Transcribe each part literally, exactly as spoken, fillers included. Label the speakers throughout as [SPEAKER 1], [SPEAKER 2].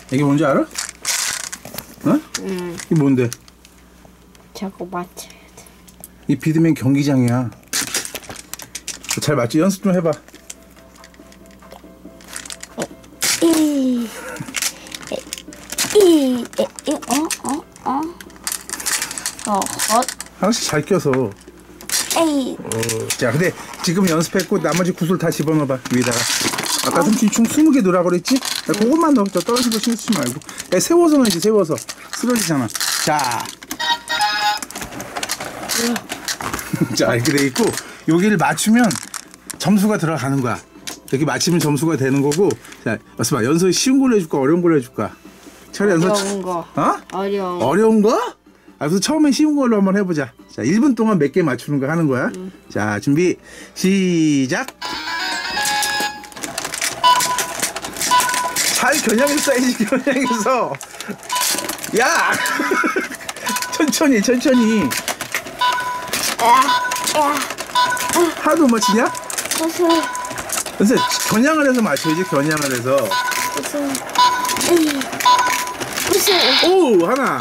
[SPEAKER 1] 이게 뭔지 알아? 어?
[SPEAKER 2] 응.
[SPEAKER 1] 이게 뭔데?
[SPEAKER 2] 저거 맞춰야 돼.
[SPEAKER 1] 이 비드맨 경기장이야. 잘 맞지? 연습 좀 해봐.
[SPEAKER 2] 이, 이, 이, 이, 어, 어, 어, 어, 헛,
[SPEAKER 1] 하나씩 잘 껴서.
[SPEAKER 2] 에이.
[SPEAKER 1] 어, 자, 근데 지금 연습했고 나머지 구슬 다 집어넣어봐 위에다가. 아까 삼촌이 총 스무 개 넣으라 그랬지? 야, 그것만 넣어. 저 떨어진 거 신경 쓰지 말고. 야, 세워서 넣어야지, 세워서. 쓰러지잖아. 자. 자, 이렇게 돼 있고, 여기를 맞추면 점수가 들어가는 거야. 여기 맞히면 점수가 되는 거고. 자, 여기서 봐. 연서 쉬운 걸로 해줄까? 어려운 걸로 해줄까? 차라리 연서.
[SPEAKER 2] 어려운 거.
[SPEAKER 1] 어?
[SPEAKER 2] 어려운 거.
[SPEAKER 1] 어려운 거? 아, 그래서 처음엔 쉬운 걸로 한번 해보자. 자, 일 분 동안 몇 개 맞추는 거 하는 거야.
[SPEAKER 2] 음.
[SPEAKER 1] 자, 준비, 시작! 잘 겨냥해서 써야지, 겨냥해서. 야! 천천히, 천천히.
[SPEAKER 2] 야, 야,
[SPEAKER 1] 하나도 못 맞히냐?
[SPEAKER 2] 무슨,
[SPEAKER 1] 그래서 겨냥을 해서 맞춰야지, 겨냥을 해서.
[SPEAKER 2] 무슨, 에이, 무슨.
[SPEAKER 1] 오, 하나.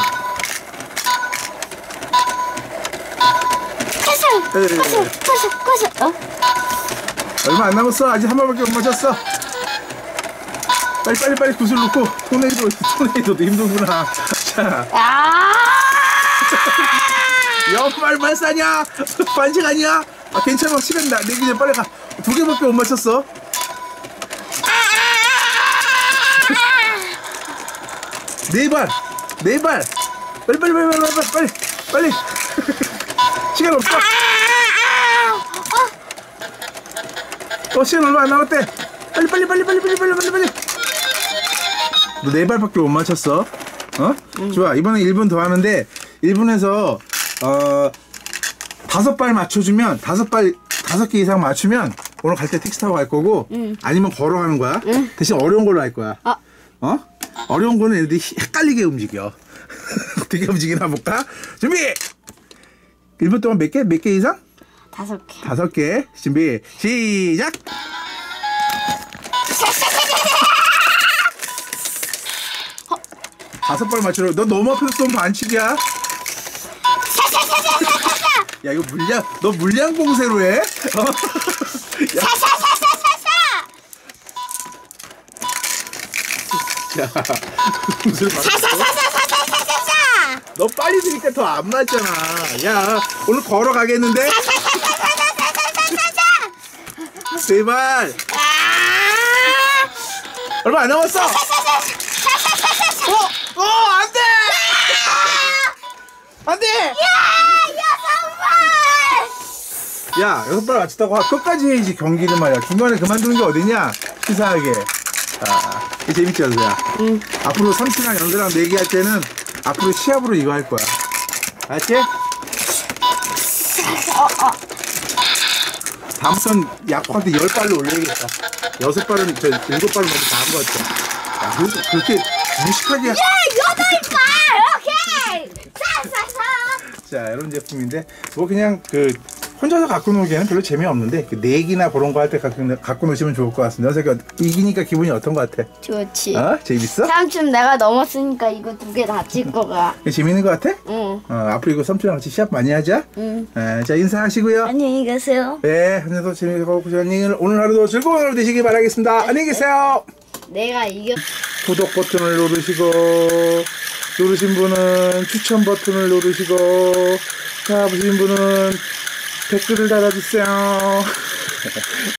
[SPEAKER 2] 가서,
[SPEAKER 1] 에이.
[SPEAKER 2] 가서, 가서, 가서. 어?
[SPEAKER 1] 얼마 안 남았어. 아직 한 번밖에 못 맞췄어. 빨리 빨리 빨리 구슬 놓고. 토네이도 토네이도도 힘들구나. 자,
[SPEAKER 2] 아!
[SPEAKER 1] 연말 발사냐? 반칙 아니야? 아, 괜찮아. 시간 나 내기 전에 빨리 가. 두 개밖에 못 맞췄어. 네 발, 네 발. 빨리 빨리 빨리 빨리 빨리 빨리 빨리. 시간 없어. 어, 시간 얼마 안 남았대. 빨리 빨리 빨리 빨리 빨리 빨리 빨리 빨리. 너 네 발밖에 못 맞췄어. 어? 응. 좋아. 이번엔 일 분 더 하는데 일 분에서 어 다섯 발 맞춰주면 다섯 발 다섯 개 이상 맞추면 오늘 갈 때 택시 타고 갈 거고 응. 아니면 걸어가는 거야. 응. 대신 어려운 걸로 할 거야.
[SPEAKER 2] 어?
[SPEAKER 1] 어? 어려운 거는 애들이 헷갈리게 움직여. 어떻게 움직이나 볼까? 준비. 일 분 동안 몇 개? 몇 개 이상?
[SPEAKER 2] 다섯 개.
[SPEAKER 1] 다섯 개. 준비. 시작. 다섯 발 맞추러. 너 너무 앞에서 쏘면 반칙이야. 야, 이거 물량. 너 물량 공세로 해? 어? 야. 자, 무슨 너 빨리 드니까 더 안 맞잖아. 야, 오늘 걸어 가겠는데? 제발. 얼마 안 남았어. 어, 어, 안 돼! 안 돼! 야, 여섯 발 맞췄다고 끝까지 해야지, 경기를 말이야. 중간에 그만두는 게 어디냐? 치사하게. 아, 이게 재밌지, 연서야?
[SPEAKER 2] 응.
[SPEAKER 1] 앞으로 삼촌이랑 연서랑 내기할 때는 앞으로 시합으로 이거 할 거야. 알았지?
[SPEAKER 2] 어, 어.
[SPEAKER 1] 다음부터는 약한테 열 발로 올려야겠다. 여섯 발은, 저, 일곱 발은 너무 다한 것 같아. 야, 그렇게, 그렇게 무식하게.
[SPEAKER 2] 야, 여덟 발! 오케이! 사, 사, 사!
[SPEAKER 1] 자, 이런 제품인데, 뭐 그냥 그, 혼자서 갖고 놀기에는 별로 재미없는데, 그 내기나 그런 거 할 때 갖고, 갖고 노시면 좋을 것 같습니다. 그래서 이기니까 기분이 어떤 것 같아?
[SPEAKER 2] 좋지.
[SPEAKER 1] 어? 재밌어?
[SPEAKER 2] 삼촌 내가 넘었으니까 이거 두 개 다 찍고 가.
[SPEAKER 1] 재밌는 것 같아?
[SPEAKER 2] 응.
[SPEAKER 1] 어, 앞으로 이거 삼촌이랑 같이 시합 많이 하자.
[SPEAKER 2] 응.
[SPEAKER 1] 에, 자, 인사하시고요.
[SPEAKER 2] 안녕히 계세요.
[SPEAKER 1] 네, 오늘도 재미있고, 오늘 하루도 즐거운 하루 되시기 바라겠습니다. 안녕히 계세요.
[SPEAKER 2] 내가 이겨.
[SPEAKER 1] 구독 버튼을 누르시고, 누르신 분은 추천 버튼을 누르시고, 자, 보신 분은 댓글을 달아주세요.